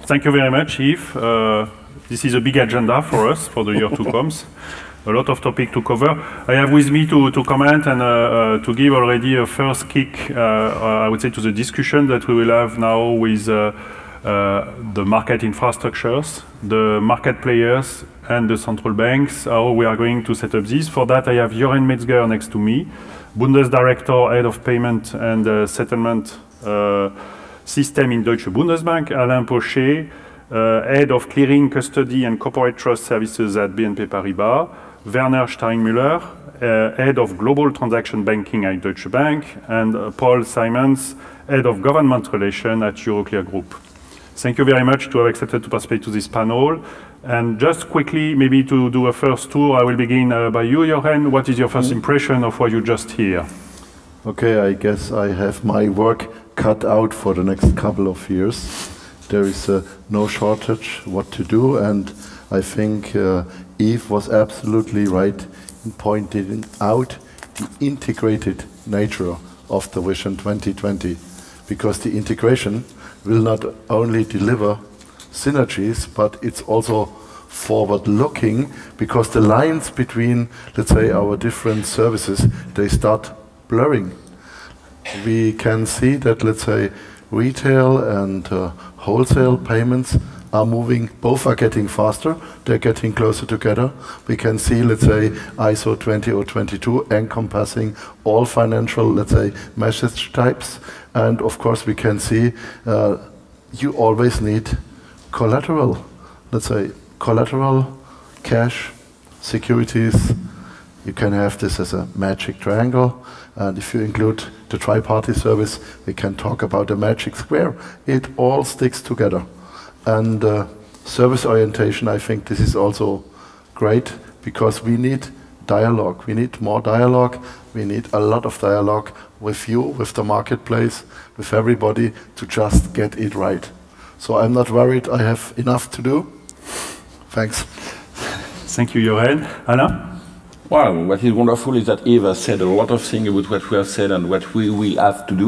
Thank you very much, Yves. This is a big agenda for us for the year to come. A lot of topic to cover. I have with me to comment and to give already a first kick, I would say, to the discussion that we will have now with the market infrastructures, the market players, and the central banks, how we are going to set up this. For that, I have Joren Metzger next to me, Bundesdirektor, Head of Payment and Settlement System in Deutsche Bundesbank, Alain Pochet, Head of Clearing, Custody and Corporate Trust Services at BNP Paribas, Werner Steinmüller, Head of Global Transaction Banking at Deutsche Bank, and Paul Simons, Head of Government Relations at Euroclear Group. Thank you very much to have accepted to participate to this panel. And just quickly, maybe to do a first tour, I will begin by you, Joren. What is your first impression of what you just hear? Okay, I guess I have my work cut out for the next couple of years. There is no shortage what to do, and I think Yves was absolutely right in pointing out the integrated nature of the Vision 2020, because the integration will not only deliver synergies, but it's also forward-looking, because the lines between, let's say, our different services, they start blurring. We can see that, let's say, retail and wholesale payments are moving, both are getting faster, they're getting closer together. We can see, let's say, ISO 20022 encompassing all financial, let's say, message types. And of course, we can see you always need collateral, let's say, collateral, cash, securities. You can have this as a magic triangle. And if you include the tri-party service, we can talk about the magic square. It all sticks together. And service orientation, I think this is also great, because we need dialogue. We need more dialogue. We need a lot of dialogue with you, with the marketplace, with everybody, to just get it right. So I'm not worried. I have enough to do. Thanks. Thank you, Joren. Alain? Well, what is wonderful is that Yves has said a lot of things about what we have said and what we will have to do.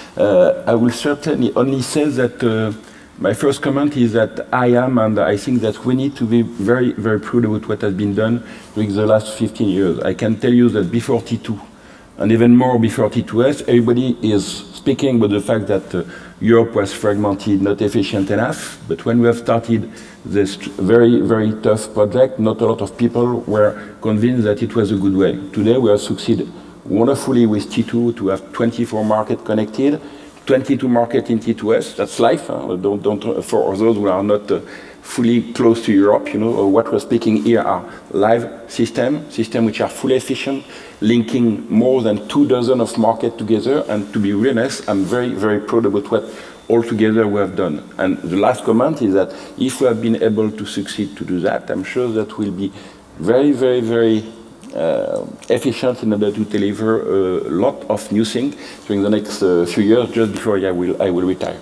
I will certainly only say that my first comment is that I am, and I think that we need to be very, very proud about what has been done during the last 15 years. I can tell you that before T2, and even more before T2S, everybody is speaking about the fact that Europe was fragmented, not efficient enough. But when we have started this very, very tough project, not a lot of people were convinced that it was a good way. Today we have succeeded wonderfully with T2 to have 24 markets connected, 22 markets in T2S. That's life. Huh? Don't, for those who are not fully close to Europe, you know, what we're speaking here are live systems which are fully efficient, linking more than 24 of markets together. And to be honest, I'm very, very proud about what altogether we have done. And the last comment is that if we have been able to succeed to do that, I'm sure that we'll be very, very, very efficient in order to deliver a lot of new things during the next few years, just before I will retire.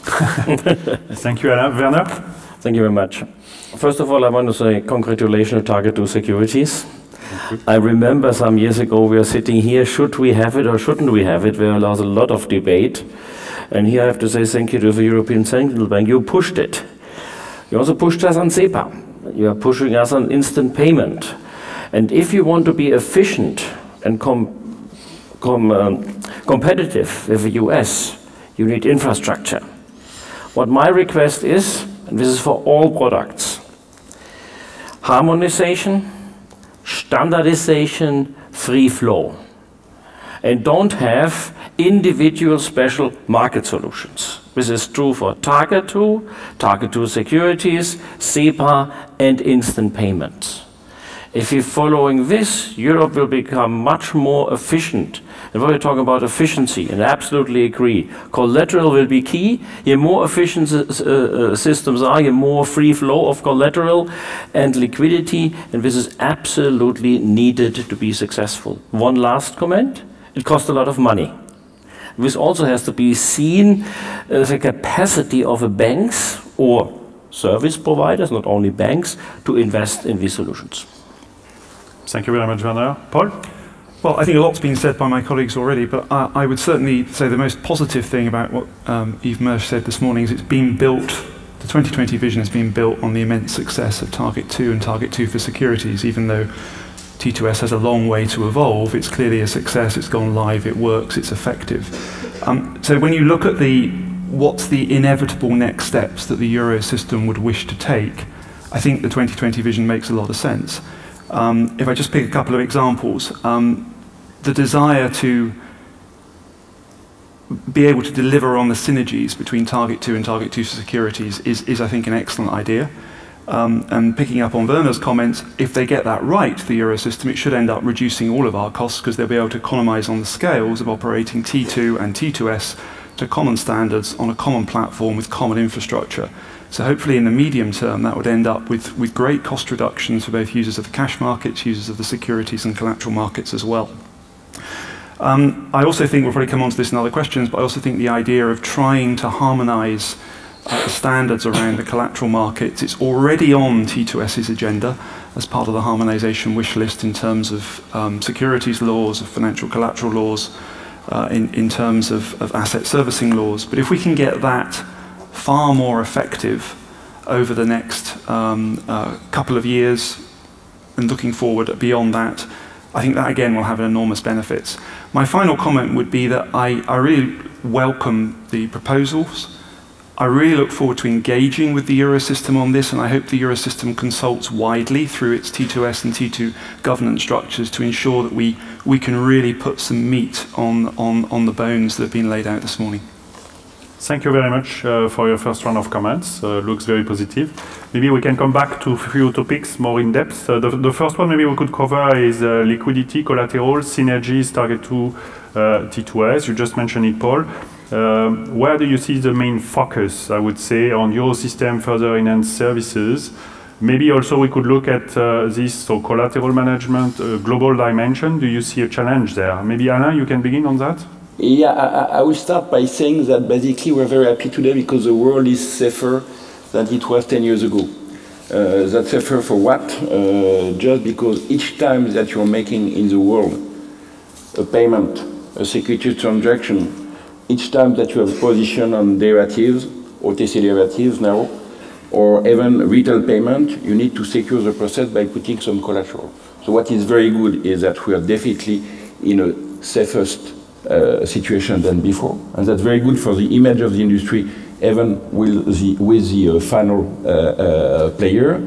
Thank you, Alain. Werner? Thank you very much. First of all, I want to say congratulations to Target 2 Securities. I remember some years ago we were sitting here, should we have it or shouldn't we have it? There was a lot of debate. And here I have to say thank you to the European Central Bank. You pushed it. You also pushed us on SEPA. You are pushing us on instant payment. And if you want to be efficient and competitive with the US, you need infrastructure. What my request is, and this is for all products, harmonization, standardization, free flow. And don't have individual special market solutions. This is true for Target 2, Target 2 Securities, SEPA, and instant payments. If you're following this, Europe will become much more efficient. And when we talk about efficiency, and I absolutely agree, collateral will be key. The more efficient systems are, the more free flow of collateral and liquidity, and this is absolutely needed to be successful. One last comment, it costs a lot of money. This also has to be seen as a capacity of the banks or service providers, not only banks, to invest in these solutions. Thank you very much, Werner. Paul? Well, I think a lot's been said by my colleagues already, but I would certainly say the most positive thing about what Yves Mersch said this morning is it's been built the 2020 vision has been built on the immense success of Target 2 and Target 2 for securities. Even though T2S has a long way to evolve, it's clearly a success, it's gone live, it works, it's effective. So when you look at what's the inevitable next steps that the Euro system would wish to take, I think the 2020 vision makes a lot of sense. If I just pick a couple of examples, the desire to be able to deliver on the synergies between Target 2 and Target 2 for securities is I think, an excellent idea. And picking up on Werner's comments, if they get that right, the Euro system, it should end up reducing all of our costs because they'll be able to economize on the scales of operating T2 and T2S to common standards on a common platform with common infrastructure. So hopefully in the medium term, that would end up with great cost reductions for both users of the cash markets, users of the securities and collateral markets as well. I also think, we'll probably come on to this in other questions, but I also think the idea of trying to harmonize the standards around the collateral markets, it's already on T2S's agenda as part of the harmonization wish list in terms of securities laws, of financial collateral laws, in terms of asset servicing laws. But if we can get that far more effective over the next couple of years and looking forward beyond that, I think that again will have enormous benefits. My final comment would be that I really welcome the proposals. I really look forward to engaging with the Eurosystem on this, and I hope the Eurosystem consults widely through its T2S and T2 governance structures to ensure that we can really put some meat on the bones that have been laid out this morning. Thank you very much for your first round of comments. Looks very positive. Maybe we can come back to a few topics more in depth. The first one maybe we could cover is liquidity, collateral, synergies, Target 2, T2S. You just mentioned it, Paul. Where do you see the main focus, I would say, on your system further enhanced services? Maybe also we could look at this, so collateral management, global dimension. Do you see a challenge there? Maybe Alain, you can begin on that? Yeah, I will start by saying that basically we're very happy today because the world is safer than it was 10 years ago. That's safer for what? Just because each time that you're making in the world a payment, a securities transaction, each time that you have a position on derivatives, OTC derivatives now, or even retail payment, you need to secure the process by putting some collateral. So what is very good is that we are definitely in a safest situation than before, and that's very good for the image of the industry, even with the final player.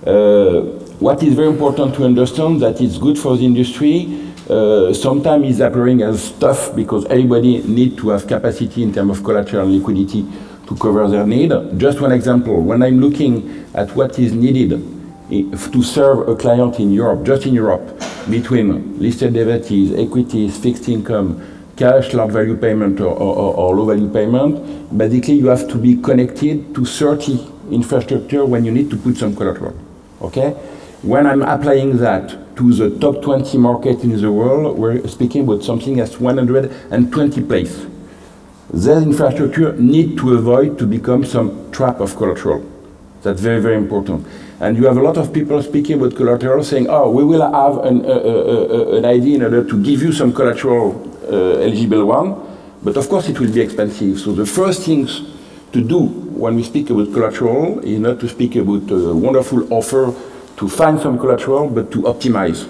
What is very important to understand that it's good for the industry. Sometimes it's appearing as tough because everybody needs to have capacity in terms of collateral and liquidity to cover their need. Just one example, when I'm looking at what is needed to serve a client in Europe, just in Europe, between listed derivatives, equities, fixed income, cash, large value payment or low value payment, basically you have to be connected to 30 infrastructure when you need to put some collateral, okay? When I'm applying that to the top 20 market in the world, we're speaking about something as 120 places. That infrastructure need to avoid to become some trap of collateral. That's very, very important. And you have a lot of people speaking about collateral saying, oh, we will have an idea in order to give you some collateral eligible one, but of course it will be expensive. So the first things to do when we speak about collateral is not to speak about a wonderful offer to find some collateral, but to optimize.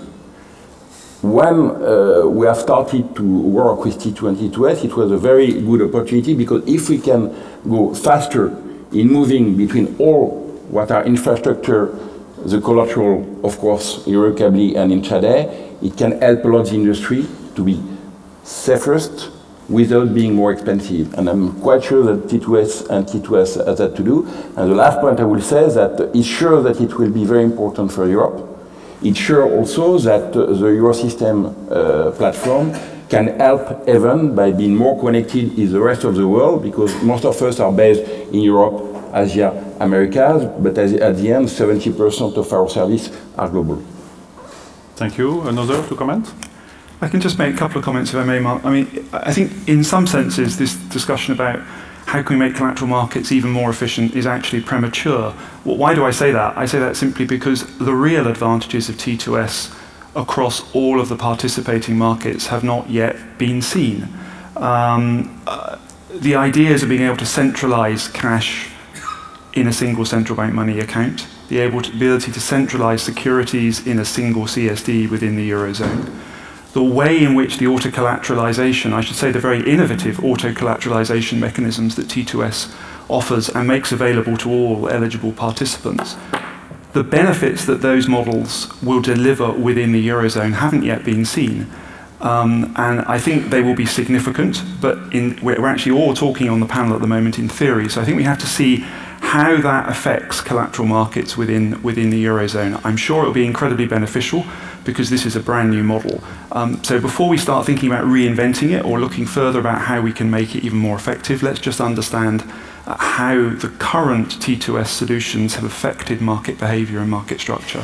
When we have started to work with T2 and T2S, it was a very good opportunity because if we can go faster in moving between all what are infrastructure, the collateral, of course, Eurocably and intraday, it can help a lot the industry to be safest without being more expensive. And I'm quite sure that T2S and T2S has that to do. And the last point I will say is that it's sure that it will be very important for Europe. It's sure also that the Eurosystem platform can help even by being more connected in the rest of the world, because most of us are based in Europe, Asia, Americas, but at the end, 70% of our services are global. Thank you. Another to comment? I can just make a couple of comments if I may, Mark. I mean, I think in some senses this discussion about how can we make collateral markets even more efficient is actually premature. Well, why do I say that? I say that simply because the real advantages of T2S across all of the participating markets have not yet been seen. The ideas of being able to centralize cash, in a single central bank money account, the ability to centralize securities in a single CSD within the Eurozone, the way in which the auto-collateralization, I should say the very innovative auto-collateralization mechanisms that T2S offers and makes available to all eligible participants, the benefits that those models will deliver within the Eurozone haven't yet been seen. And I think they will be significant, but we're actually all talking on the panel at the moment in theory, so I think we have to see how that affects collateral markets within the Eurozone. I'm sure it will be incredibly beneficial because this is a brand new model. So before we start thinking about reinventing it or looking further about how we can make it even more effective, let's just understand how the current T2S solutions have affected market behavior and market structure.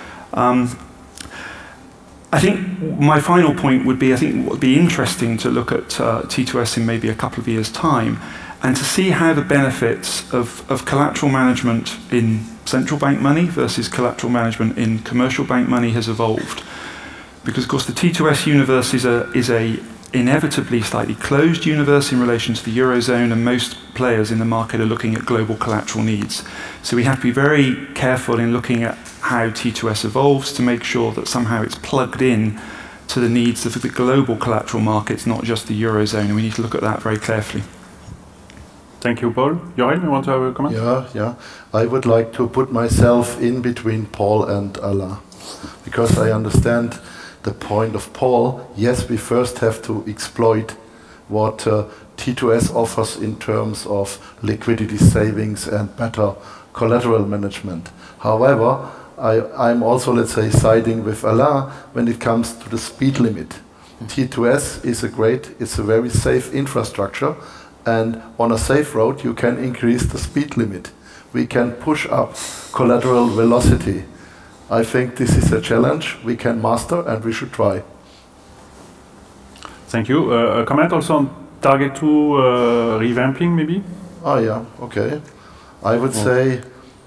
I think my final point would be, I think it would be interesting to look at T2S in maybe a couple of years' time and to see how the benefits of collateral management in central bank money versus collateral management in commercial bank money has evolved. Because, of course, the T2S universe is a inevitably slightly closed universe in relation to the Eurozone, and most players in the market are looking at global collateral needs. So we have to be very careful in looking at how T2S evolves to make sure that somehow it's plugged in to the needs of the global collateral markets, not just the Eurozone, and we need to look at that very carefully. Thank you, Paul. Jorin, you want to have a comment? Yeah. I would like to put myself in between Paul and Alain, because I understand the point of Paul. Yes, we first have to exploit what T2S offers in terms of liquidity savings and better collateral management. However, I'm also, let's say, siding with Alain when it comes to the speed limit. T2S is it's a very safe infrastructure, and on a safe road you can increase the speed limit. We can push up collateral velocity. I think this is a challenge we can master and we should try. Thank you. A comment also on Target 2 revamping, maybe? Yeah, okay. I would say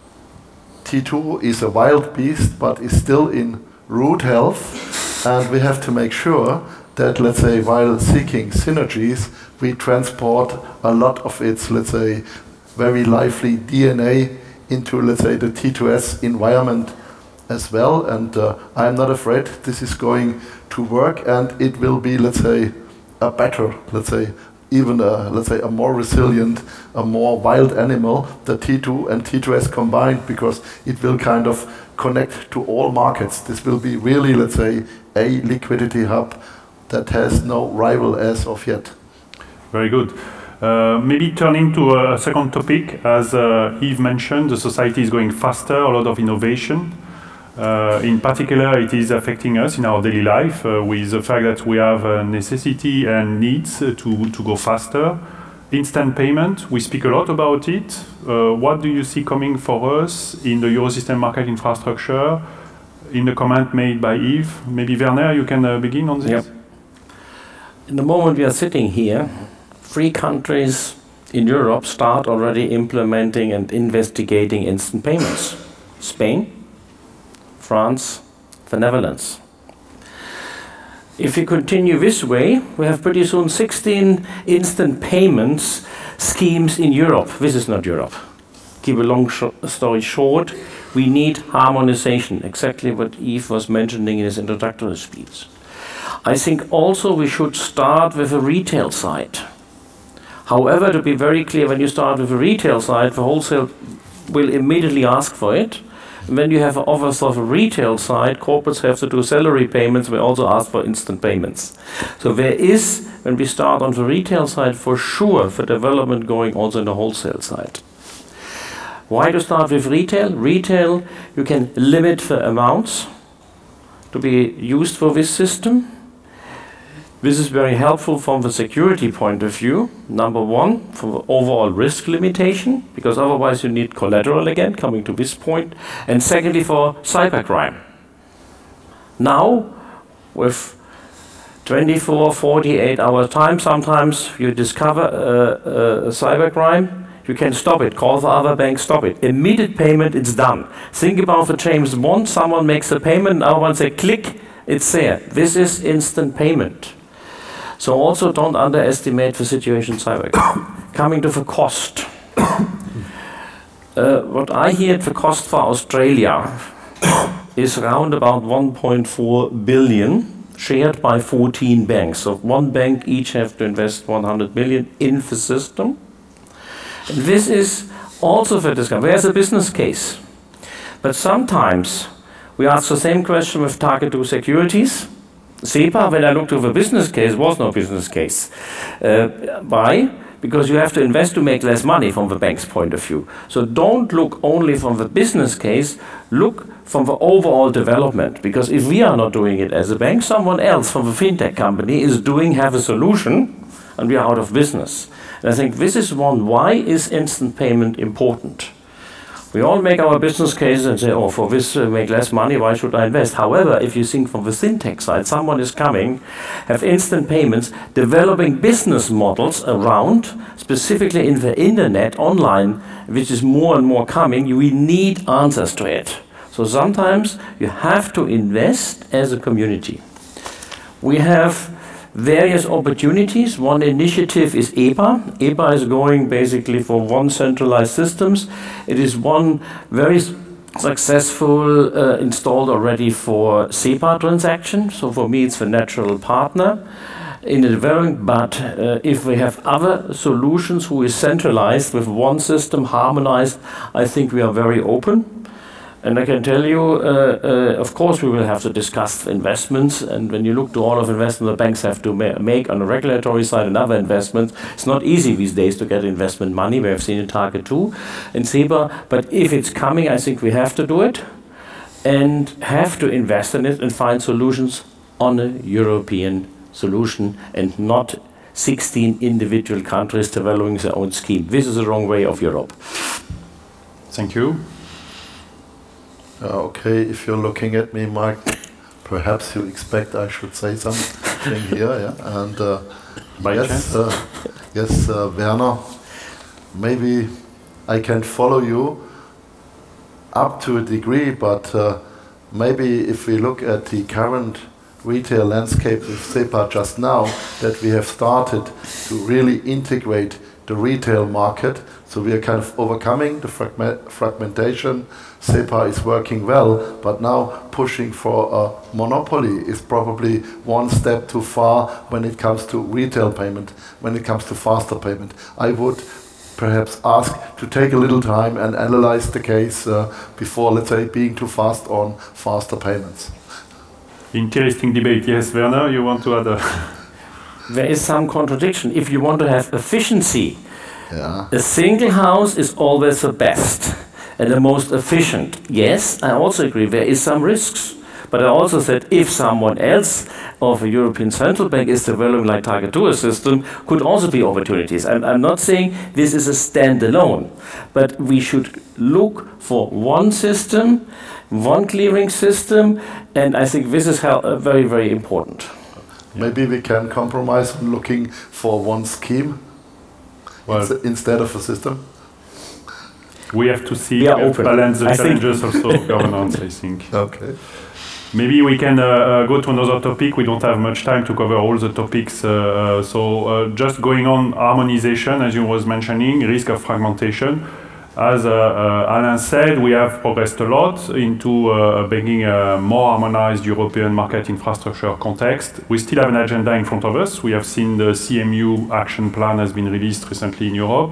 T2 is a wild beast, but is still in rude health, and we have to make sure that, let's say, while seeking synergies, we transport a lot of its, let's say, very lively DNA into, let's say, the T2S environment as well. And I'm not afraid this is going to work, and it will be, let's say, a better, let's say, even a more resilient, a more wild animal, the T2 and T2S combined, because it will kind of connect to all markets. This will be really, let's say, a liquidity hub that has no rival as of yet. Very good. Maybe turning to a second topic, as Yves mentioned, the society is going faster, a lot of innovation. In particular, it is affecting us in our daily life with the fact that we have a necessity and needs to go faster. Instant payment, we speak a lot about it. What do you see coming for us in the Eurosystem market infrastructure? In the comment made by Yves, maybe Werner, you can begin on this? Yep. In the moment we are sitting here, 3 countries in Europe start already implementing and investigating instant payments. Spain, France, the Netherlands. If we continue this way, we have pretty soon 16 instant payments schemes in Europe. This is not Europe. Keep a long story short, we need harmonization, exactly what Yves was mentioning in his introductory speech. I think also we should start with a retail side. However, to be very clear, when you start with a retail side, the wholesale will immediately ask for it. When you have offers of a retail side, corporates have to do salary payments, we also ask for instant payments. So there is, when we start on the retail side, for sure, the development going also in the wholesale side. Why to start with retail? Retail, you can limit the amounts to be used for this system. This is very helpful from the security point of view. Number one, for overall risk limitation, because otherwise you need collateral again, coming to this point. And secondly, for cybercrime. Now, with 24, 48 hour time, sometimes you discover a cybercrime, you can stop it, call the other bank, stop it. Immediate payment, it's done. Think about the James Bond, someone makes a payment, now once they click, it's there. This is instant payment. So also don't underestimate the situation cyber. Coming to the cost. what I hear the cost for Australia is around about 1.4 billion shared by 14 banks. So one bank each have to invest 100 million in the system. And this is also for discussion. Where's the business case? But sometimes we ask the same question with Target 2 securities. SEPA, when I looked at the business case, was no business case. Why? Because you have to invest to make less money from the bank's point of view. So don't look only from the business case, look from the overall development. Because if we are not doing it as a bank, someone else from the fintech company is doing, have a solution, and we are out of business. And I think this is one, why is instant payment important? We all make our business cases and say, oh, for this make less money, why should I invest? However, if you think from the fintech side, someone is coming, have instant payments, developing business models around, specifically in the internet, online, which is more and more coming, we need answers to it. So sometimes you have to invest as a community. We have various opportunities. One initiative is EPA. EPA is going basically for one centralized systems. It is one very successful installed already for SEPA transaction. So for me, it's the natural partner in the development. But if we have other solutions who is centralized with one system harmonized, I think we are very open. And I can tell you, of course, we will have to discuss investments. And when you look to all of investment the banks have to make on the regulatory side and other investments, it's not easy these days to get investment money. We have seen in Target 2 and SEPA. But if it's coming, I think we have to do it and have to invest in it and find solutions on a European solution and not 16 individual countries developing their own scheme. This is the wrong way of Europe. Thank you. Okay, if you're looking at me, Mark, perhaps you expect I should say something here, yeah? And yes, Werner, maybe I can follow you up to a degree, but maybe if we look at the current retail landscape with SEPA just now, that we have started to really integrate the retail market, so we are kind of overcoming the fragmentation. SEPA is working well, but now pushing for a monopoly is probably one step too far when it comes to retail payment, when it comes to faster payment. I would perhaps ask to take a little time and analyze the case before, let's say, being too fast on faster payments. Interesting debate. Yes, Werner, you want to add a... There is some contradiction. If you want to have efficiency, yeah. A single house is always the best and the most efficient. Yes, I also agree there is some risks. But I also said if someone else of a European Central Bank is developing like Target 2 system, could also be opportunities. I'm not saying this is a standalone, but we should look for one system, one clearing system, and I think this is very, very important. Maybe we can compromise on looking for one scheme instead of a system. We have to see, balance the challenges also of governance, I think. Okay. Maybe we can go to another topic. We don't have much time to cover all the topics. Just going on harmonization, as you was mentioning, risk of fragmentation. As Alain said, we have progressed a lot into bringing a more harmonized European market infrastructure context. We still have an agenda in front of us. We have seen the CMU action plan has been released recently in Europe.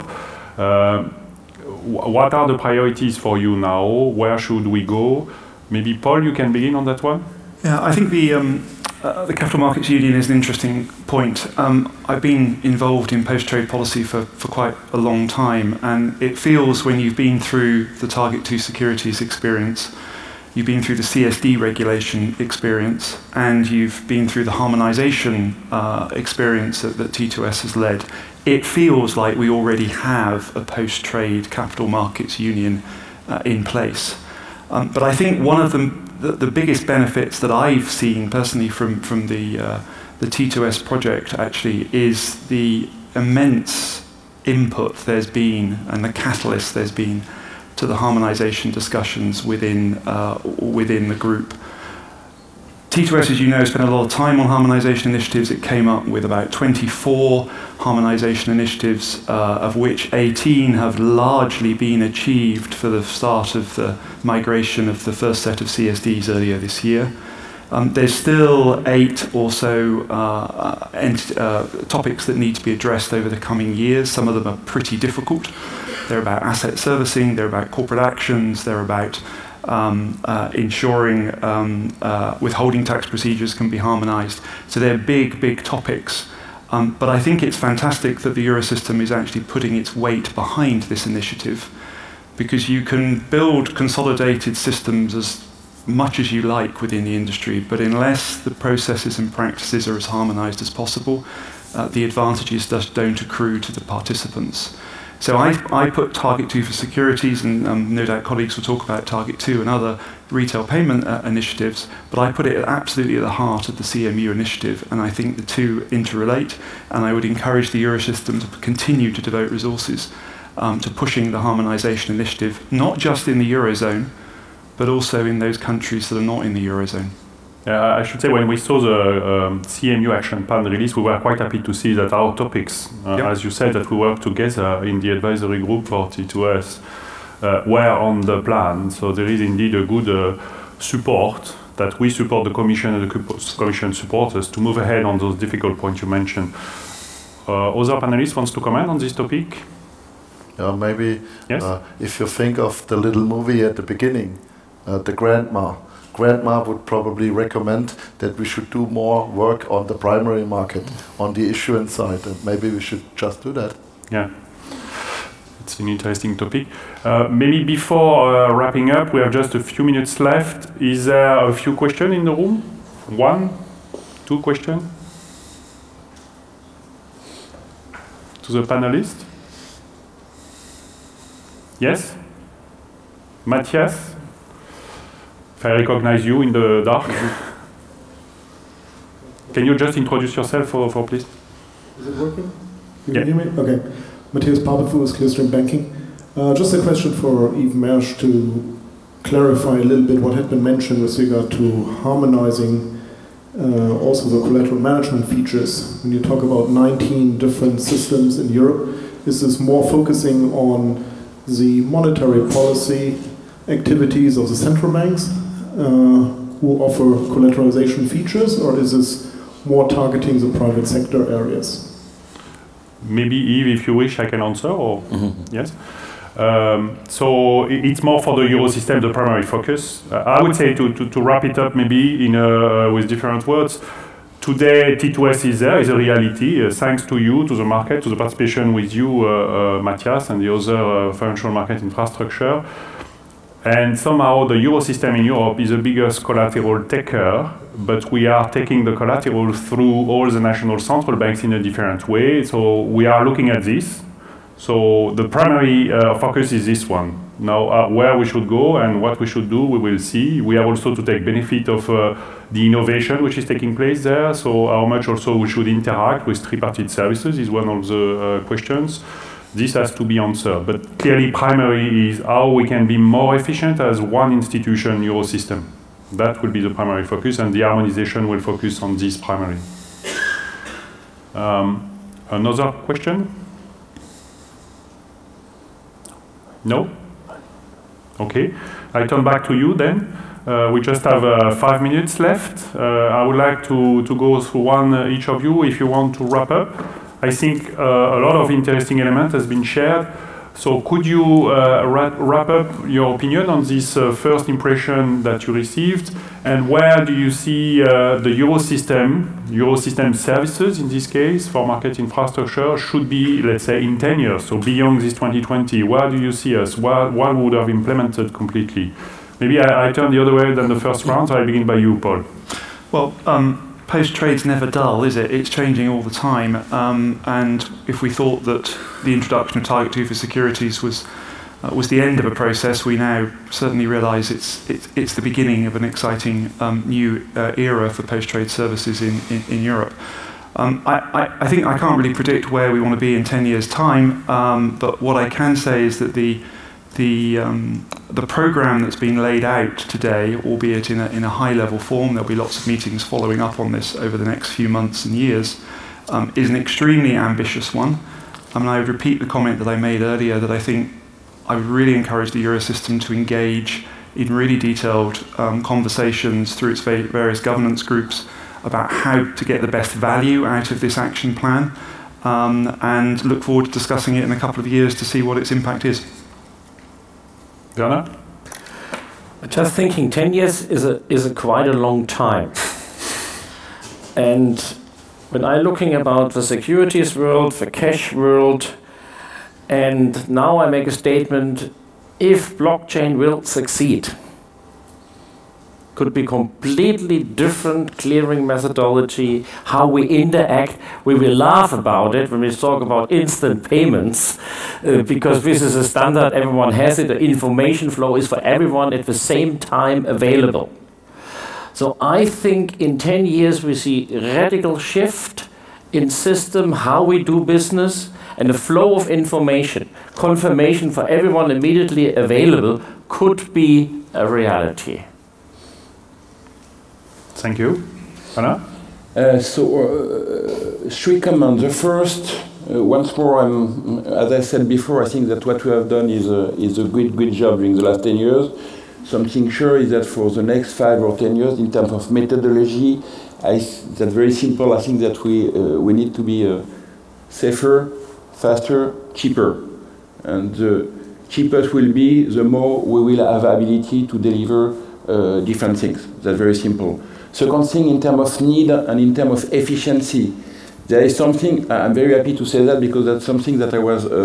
What are the priorities for you now? Where should we go? Maybe Paul, you can begin on that one. Yeah, I think the Capital Markets Union is an interesting point. I've been involved in post-trade policy for quite a long time, and it feels when you've been through the Target 2 securities experience, you've been through the CSD regulation experience, and you've been through the harmonization experience that T2S has led, it feels like we already have a post-trade Capital Markets Union in place. But I think one of the biggest benefits that I've seen personally from the T2S project actually is the immense input there's been and the catalyst there's been to the harmonization discussions within the group. T2S, as you know, spent a lot of time on harmonization initiatives. It came up with about 24 harmonization initiatives, of which 18 have largely been achieved for the start of the migration of the first set of CSDs earlier this year. There's still 8 or so topics that need to be addressed over the coming years. Some of them are pretty difficult. They're about asset servicing, they're about corporate actions, they're about ensuring withholding tax procedures can be harmonized. So they're big, big topics. But I think it's fantastic that the Eurosystem is actually putting its weight behind this initiative, because you can build consolidated systems as much as you like within the industry, but unless the processes and practices are as harmonized as possible, the advantages just don't accrue to the participants. So I put Target 2 for securities, and no doubt colleagues will talk about Target 2 and other retail payment initiatives, but I put it absolutely at the heart of the CMU initiative, and I think the two interrelate, and I would encourage the Eurosystem to continue to devote resources to pushing the harmonization initiative, not just in the Eurozone, but also in those countries that are not in the Eurozone. I should say, when we saw the CMU action plan release, we were quite happy to see that our topics, as you said, that we work together in the advisory group for T2S, were on the plan. So there is indeed a good support that we support the Commission and the Commission supports us to move ahead on those difficult points you mentioned. Other panelists wants to comment on this topic? Maybe yes? If you think of the little movie at the beginning, the Grandma would probably recommend that we should do more work on the primary market, on the issuance side, and maybe we should just do that. Yeah, it's an interesting topic. Maybe before wrapping up, we have just a few minutes left. Is there a few questions in the room? 1, 2 questions? To the panelists? Yes? Matthias? If I recognize you in the dark. Can you just introduce yourself for please? Is it working? You can hear me? Okay. Matthias Papenfuß, Clearstream Banking. Just a question for Yves Mersch to clarify a little bit what had been mentioned with regard to harmonizing also the collateral management features. When you talk about 19 different systems in Europe, is this more focusing on the monetary policy activities of the central banks who offer collateralization features, or is this more targeting the private sector areas? Maybe Yves, if you wish, I can answer, or yes. So it's more for the Eurosystem, the primary focus. I would say to wrap it up maybe in with different words. Today, T2S is there, is a reality, thanks to you, to the market, to the participation with you, Matthias, and the other financial market infrastructure. And somehow the Eurosystem in Europe is the biggest collateral taker, but we are taking the collateral through all the national central banks in a different way. So we are looking at this. So the primary focus is this one. Now, where we should go and what we should do, we will see. We have also to take benefit of the innovation which is taking place there. So how much also we should interact with tripartite services is one of the questions. This has to be answered. But clearly primary is how we can be more efficient as one institution Eurosystem. That will be the primary focus, and the harmonization will focus on this primary. Another question? No? Okay. I turn back to you then. We just have 5 minutes left. I would like to go through one each of you if you want to wrap up. I think a lot of interesting elements has been shared. So could you wrap up your opinion on this first impression that you received, and where do you see the Eurosystem services in this case for market infrastructure should be, let's say, in 10 years, so beyond this 2020, where do you see us? What would have implemented completely? Maybe I turn the other way than the first round, so I begin by you, Paul. Well, post-trade's never dull, is it? It's changing all the time. And if we thought that the introduction of Target 2 for securities was the end of a process, we now certainly realise it's the beginning of an exciting new era for post-trade services in Europe. I think I can't really predict where we want to be in 10 years' time, but what I can say is that the the program that's been laid out today, albeit in a high-level form, there'll be lots of meetings following up on this over the next few months and years, is an extremely ambitious one. And I would repeat the comment that I made earlier, that I think I would really encourage the Eurosystem to engage in really detailed conversations through its various governance groups about how to get the best value out of this action plan, and look forward to discussing it in a couple of years to see what its impact is. Werner? Just thinking, 10 years is a quite a long time. And when I'm looking about the securities world, the cash world, and now I make a statement, if blockchain will succeed, could be completely different clearing methodology, how we interact. We will laugh about it when we talk about instant payments, because this is a standard, everyone has it, the information flow is for everyone at the same time available. So I think in 10 years we see a radical shift in system, how we do business, and the flow of information, confirmation for everyone immediately available could be a reality. Thank you. Anna? Three comments. The first, once more, as I said before, I think that what we have done is a good job during the last 10 years. Something sure is that for the next 5 or 10 years, in terms of methodology, that's very simple. I think that we need to be safer, faster, cheaper. And the cheaper it will be, the more we will have ability to deliver different things. That's very simple. Second thing, in terms of need and in terms of efficiency, there is something, I'm very happy to say that, because that's something that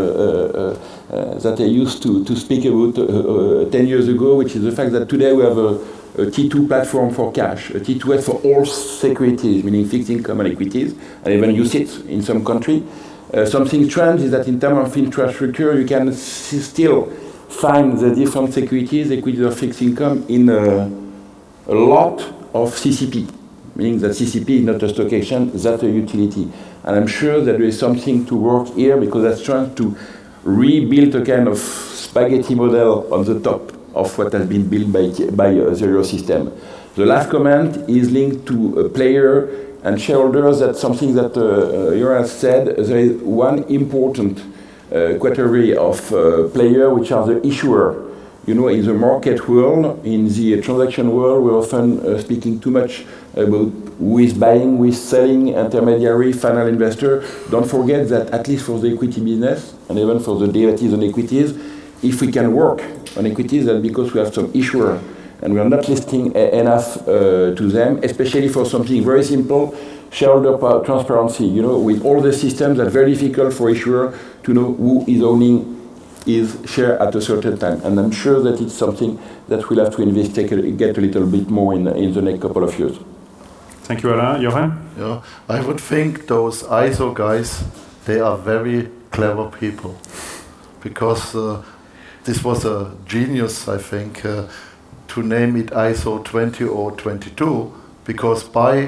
I used to speak about 10 years ago, which is the fact that today we have a T2 platform for cash, a T2S for all securities, meaning fixed income and equities, and even UCITS in some country. Something strange is that in terms of infrastructure, you can still find the different securities, equities or fixed income, in a lot of CCP, meaning that CCP is not a stock exchange, that's a utility. And I'm sure that there is something to work here, because that's trying to rebuild a kind of spaghetti model on the top of what has been built by the Eurosystem. The last comment is linked to a player and shareholders. That's something that Joran said. There is one important category of player, which are the issuer. You know, in the market world, in the transaction world, we're often speaking too much about who is buying, who is selling, intermediary, final investor. Don't forget that at least for the equity business, and even for the derivatives on equities, if we can work on equities, that's because we have some issuer, and we are not listing enough to them, especially for something very simple, shareholder transparency. You know, with all the systems, that's very difficult for issuer to know who is owning his share at a certain time. And I'm sure that it's something that we'll have to investigate, get a little bit more in the next couple of years. Thank you, Alain. Johan? Yeah, I would think those ISO guys, they are very clever people, because this was a genius, I think, to name it ISO 20022, because by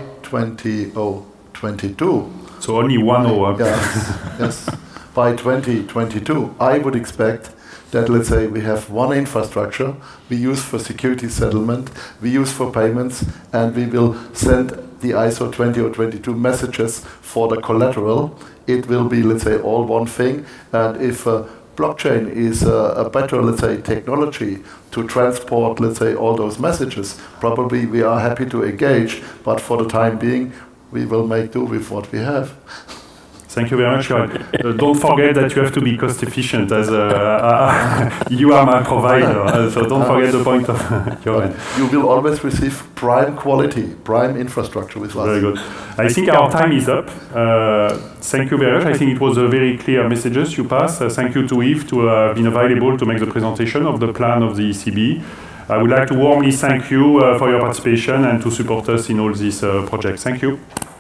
2022... So only 1 hour. Yes. By 2022, I would expect that, let's say, we have one infrastructure we use for security settlement, we use for payments, and we will send the ISO 20022 messages for the collateral. It will be, let's say, all one thing. And if blockchain is a better, let's say, technology to transport, let's say, all those messages, probably we are happy to engage, but for the time being, we will make do with what we have. Thank you very much, Johan. Don't forget that you have to be cost efficient, as you are my provider, so don't forget the point of Johan. You will always receive prime quality, prime infrastructure with us. Very good. I think our time is up. Thank you very much. I think it was a very clear messages you passed. Thank you to Yves to have been available to make the presentation of the plan of the ECB. I would like to warmly thank you for your participation and to support us in all these projects. Thank you.